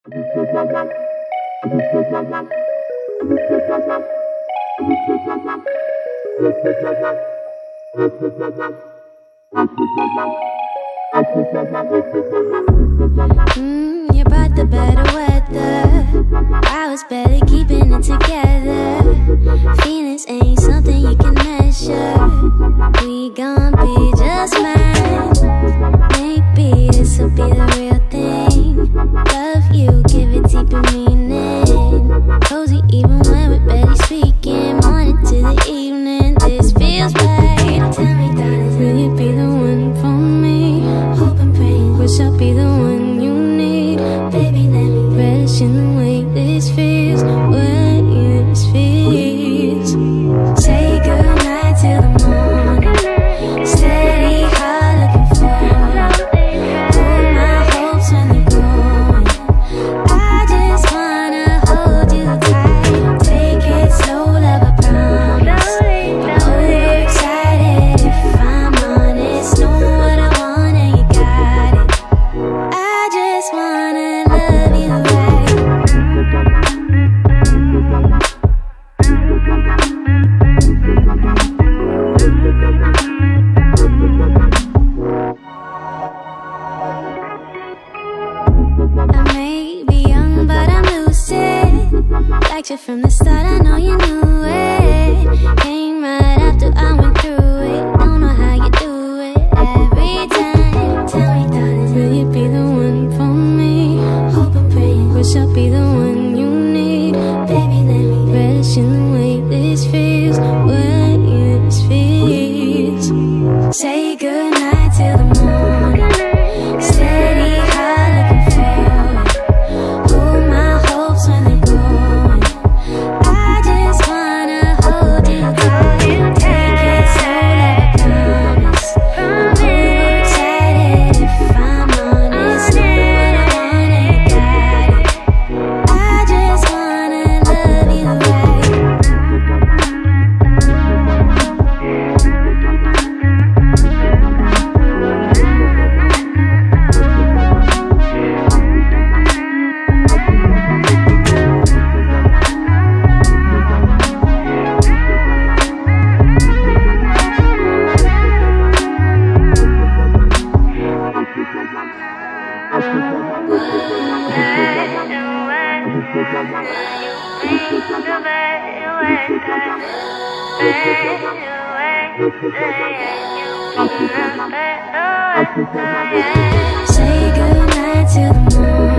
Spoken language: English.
You brought the better weather. I was barely keeping it together. Feelings ain't something you can measure. We gon' be just fine. Maybe this'll be the real thing. Love you, give it deeper meaning. Cozy even when we're barely speaking. Morning to the evening, this feels right. Tell me, darling, will you be the one for me? Hope and praying, wish I'll be the one you need. Baby, let me relish in the way this feels. What this feels. Say goodnight till the morning. Steady heart looking for. Hold my hopes when they're going. I just wanna hold you tight. Take it slow, love, I promise. I'm overexcited if I'm honest. Know what I want and you got it. I just wanna love you right. I may be young, but I'm lucid. Liked you from the start, I know you knew it. Came right after I went through it. Don't know how you do it every time. Tell me, darling, will you be the one for me? Hope and praying, wish I'll be the one you need. Baby, let me relish in the way this feels. What this feels. Say goodnight till the morning. Steady heart looking forward. Hold my hopes when they're going. I just wanna hold you tight. Take it slow, like I promise. I'm overexcited if I'm honest. Know what I want and you got it. I just wanna love you right. Say goodnight till the morning.